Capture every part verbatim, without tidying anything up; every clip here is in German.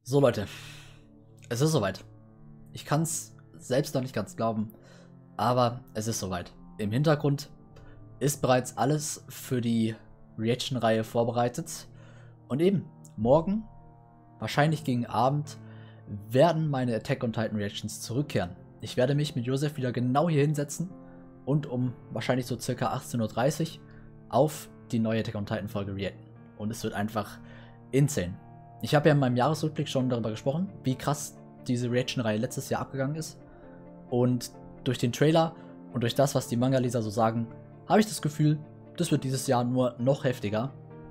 So Leute, es ist soweit. Ich kann es selbst noch nicht ganz glauben, aber es ist soweit. Im Hintergrund ist bereits alles für die Reaction-Reihe vorbereitet. Und eben, morgen, wahrscheinlich gegen Abend, werden meine Attack on Titan Reactions zurückkehren. Ich werde mich mit Josef wieder genau hier hinsetzen und um wahrscheinlich so circa achtzehn Uhr dreißig auf die neue Attack on Titan Folge reacten. Und es wird einfach insane. Ich habe ja in meinem Jahresrückblick schon darüber gesprochen, wie krass diese Reaction-Reihe letztes Jahr abgegangen ist. Und durch den Trailer und durch das, was die Manga-Leser so sagen, habe ich das Gefühl, das wird dieses Jahr nur noch heftiger.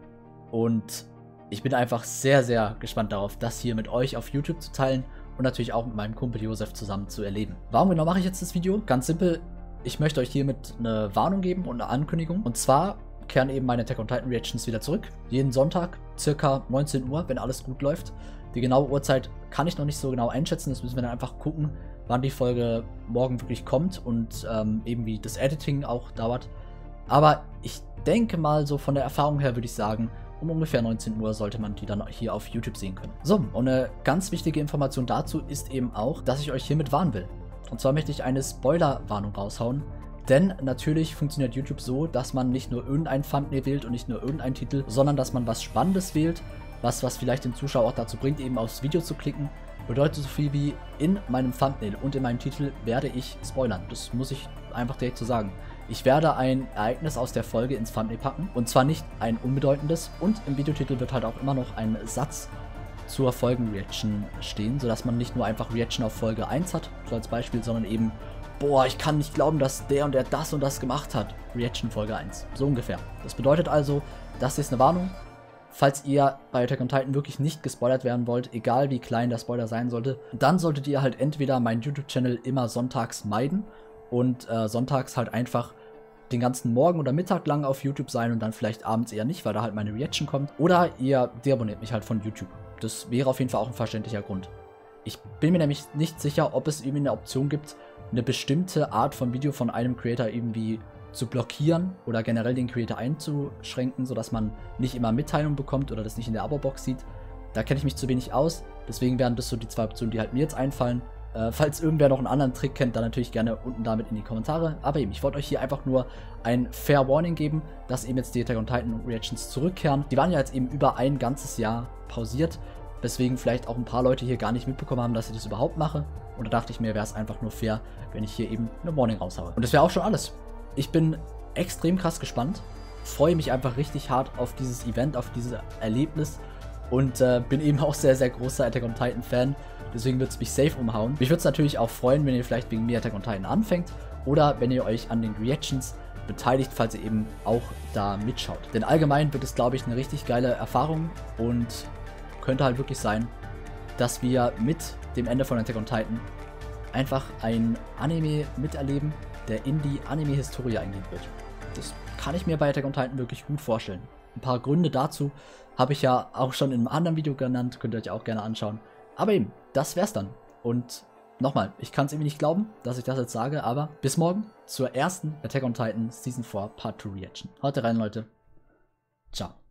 Und ich bin einfach sehr, sehr gespannt darauf, das hier mit euch auf YouTube zu teilen und natürlich auch mit meinem Kumpel Josef zusammen zu erleben. Warum genau mache ich jetzt das Video? Ganz simpel, ich möchte euch hiermit eine Warnung geben und eine Ankündigung. Und zwar kehren eben meine Attack on Titan Reactions wieder zurück. Jeden Sonntag, circa neunzehn Uhr, wenn alles gut läuft. Die genaue Uhrzeit kann ich noch nicht so genau einschätzen, das müssen wir dann einfach gucken, wann die Folge morgen wirklich kommt und ähm, eben wie das Editing auch dauert. Aber ich denke mal, so von der Erfahrung her würde ich sagen, um ungefähr neunzehn Uhr sollte man die dann hier auf YouTube sehen können. So, und eine ganz wichtige Information dazu ist eben auch, dass ich euch hiermit warnen will. Und zwar möchte ich eine Spoiler-Warnung raushauen. Denn natürlich funktioniert YouTube so, dass man nicht nur irgendein Thumbnail wählt und nicht nur irgendeinen Titel, sondern dass man was Spannendes wählt, was, was vielleicht den Zuschauer auch dazu bringt, eben aufs Video zu klicken. Bedeutet so viel wie, in meinem Thumbnail und in meinem Titel werde ich spoilern. Das muss ich einfach direkt so sagen. Ich werde ein Ereignis aus der Folge ins Thumbnail packen. Und zwar nicht ein unbedeutendes. Und im Videotitel wird halt auch immer noch ein Satz zur Folgenreaction stehen, sodass man nicht nur einfach Reaction auf Folge eins hat, so als Beispiel, sondern eben, boah, ich kann nicht glauben, dass der und der das und das gemacht hat. Reaction Folge eins. So ungefähr. Das bedeutet also, das ist eine Warnung. Falls ihr bei Attack on Titan wirklich nicht gespoilert werden wollt, egal wie klein der Spoiler sein sollte, dann solltet ihr halt entweder meinen YouTube-Channel immer sonntags meiden und äh, sonntags halt einfach den ganzen Morgen oder Mittag lang auf YouTube sein und dann vielleicht abends eher nicht, weil da halt meine Reaction kommt. Oder ihr deabonniert mich halt von YouTube. Das wäre auf jeden Fall auch ein verständlicher Grund. Ich bin mir nämlich nicht sicher, ob es irgendwie eine Option gibt, eine bestimmte Art von Video von einem Creator irgendwie zu blockieren oder generell den Creator einzuschränken, sodass man nicht immer Mitteilungen bekommt oder das nicht in der Abo-Box sieht. Da kenne ich mich zu wenig aus, deswegen wären das so die zwei Optionen, die halt mir jetzt einfallen. Äh, falls irgendwer noch einen anderen Trick kennt, dann natürlich gerne unten damit in die Kommentare. Aber eben, ich wollte euch hier einfach nur ein Fair Warning geben, dass eben jetzt die Attack on Titan Reactions zurückkehren. Die waren ja jetzt eben über ein ganzes Jahr pausiert, weswegen vielleicht auch ein paar Leute hier gar nicht mitbekommen haben, dass ich das überhaupt mache. Und da dachte ich mir, wäre es einfach nur fair, wenn ich hier eben eine Warning raushaue. Und das wäre auch schon alles. Ich bin extrem krass gespannt, freue mich einfach richtig hart auf dieses Event, auf dieses Erlebnis und äh, bin eben auch sehr, sehr großer Attack on Titan Fan. Deswegen wird es mich safe umhauen. Mich würde es natürlich auch freuen, wenn ihr vielleicht wegen mir Attack on Titan anfängt oder wenn ihr euch an den Reactions beteiligt, falls ihr eben auch da mitschaut. Denn allgemein wird es, glaube ich, eine richtig geile Erfahrung und könnte halt wirklich sein, dass wir mit dem Ende von Attack on Titan einfach ein Anime miterleben, der in die Anime-Historie eingehen wird. Das kann ich mir bei Attack on Titan wirklich gut vorstellen. Ein paar Gründe dazu habe ich ja auch schon in einem anderen Video genannt, könnt ihr euch auch gerne anschauen. Aber eben, das wär's dann. Und nochmal, ich kann es irgendwie nicht glauben, dass ich das jetzt sage, aber bis morgen zur ersten Attack on Titan Season vier Part zwei Reaction. Haut rein, Leute. Ciao.